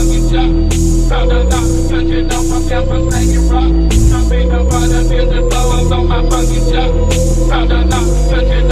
fucking job. Found a lot, touching off my mouth, I'm slanging rock. I'm being a part of the blow up on my fucking job. Found a lot, touching